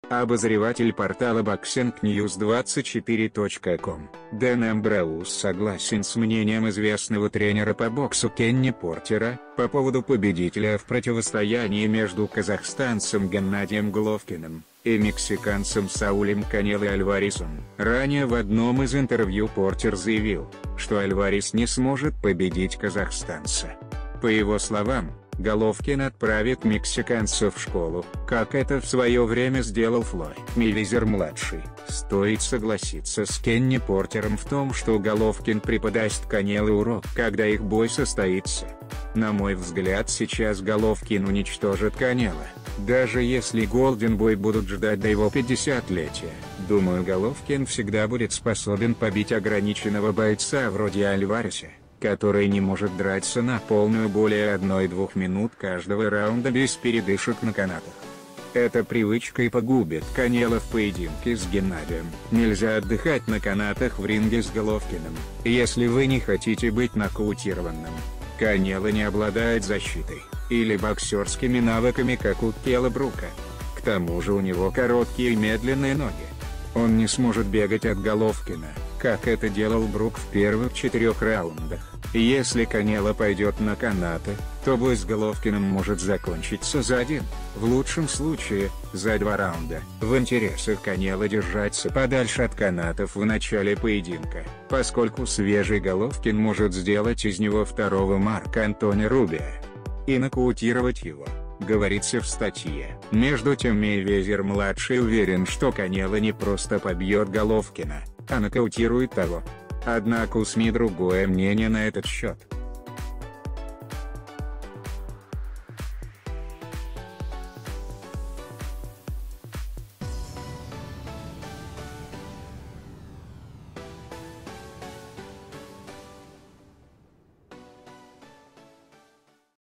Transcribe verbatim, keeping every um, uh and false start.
Обозреватель портала боксинг ньюс двадцать четыре точка ком Дэн Эмброуз согласен с мнением известного тренера по боксу Кенни Портера по поводу победителя в противостоянии между казахстанцем Геннадием Головкиным и мексиканцем Саулем Канело Альваресом. Ранее в одном из интервью Портер заявил, что Альварес не сможет победить казахстанца. По его словам, Головкин отправит мексиканца в школу, как это в свое время сделал Флойд Мейвезер-младший. Стоит согласиться с Кенни Портером в том, что Головкин преподаст Канело урок, когда их бой состоится. На мой взгляд, сейчас Головкин уничтожит Канело. Даже если Голден Бой будут ждать до его пятидесятилетия, думаю, Головкин всегда будет способен побить ограниченного бойца вроде Альвареса, который не может драться на полную более одной-двух минут каждого раунда без передышек на канатах. Эта привычка и погубит Канело в поединке с Геннадием. Нельзя отдыхать на канатах в ринге с Головкиным, если вы не хотите быть нокаутированным. Канело не обладает защитой или боксерскими навыками, как у Келла Брука. К тому же у него короткие и медленные ноги. Он не сможет бегать от Головкина, как это делал Брук в первых четырех раундах. Если Канело пойдет на канаты, то бой с Головкиным может закончиться за один, в лучшем случае, за два раунда. В интересах Канело держаться подальше от канатов в начале поединка, поскольку свежий Головкин может сделать из него второго Марка Антони Рубио и нокаутировать его, говорится в статье. Между тем Мейвезер-младший уверен, что Канело не просто побьет Головкина, а нокаутирует того. Однако у СМИ другое мнение на этот счет.